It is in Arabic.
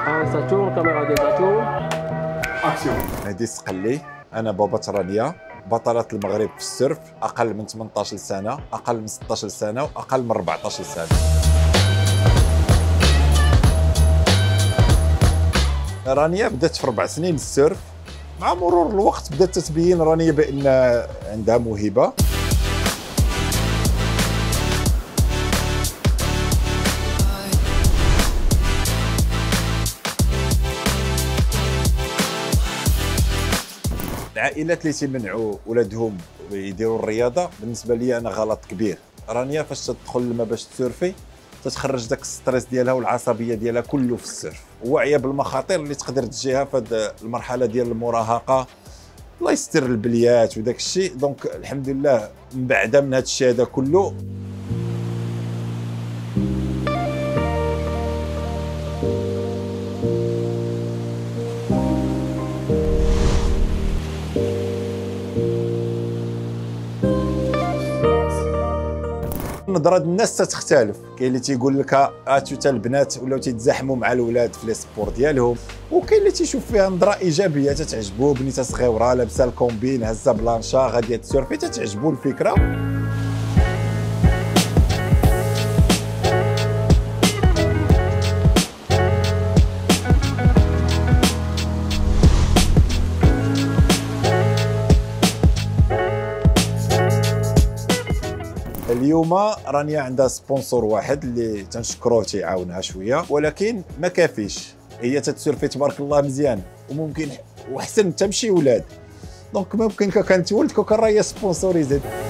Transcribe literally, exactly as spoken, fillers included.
ها ساتورن الكاميرا ديال ساتورن اكسيون. هادي سقلي، انا بابا رانيا، بطلة المغرب في السيرف، اقل من ثمنطاش سنه، اقل من ستطاش سنه، واقل من أربعطاش سنه. رانيا بدات في اربع سنين السيرف، مع مرور الوقت بدات تتبين رانيا بان عندها موهبه. العائلات اللي تيمنعوا ولادهم يديروا الرياضه بالنسبه لي انا غلط كبير. رانيا فاش تدخل لما باش تسيرفي تتخرج داك الستريس ديالها والعصبيه ديالها كله في السيرف، واعيه بالمخاطر اللي تقدر تجيها في هذه المرحله ديال المراهقه. الله يستر البليات وداك الشيء. دونك الحمد لله من بعد من هذا الشيء هذا كله نظرة الناس تتختلف. كاين اللي تيقول لك اتو حتى البنات ولاو تيتزاحموا مع الاولاد في لي سبور ديالهم، وكاين اللي تيشوف فيها نظره ايجابيه تتعجبو. بنيته صغيره لابسه الكومبين هزه بلانشا غاديه تسيرفي تتعجبو الفكره. اليوم رانيا عندها سبونسور واحد اللي تنشكروه تيعاونها شويه، ولكن ما كافيش. هي تتسيرفي تبارك الله مزيان، وممكن وحسن تمشي ولاد. دونك ممكن كان تولد كون راهي سبونسوريزيت.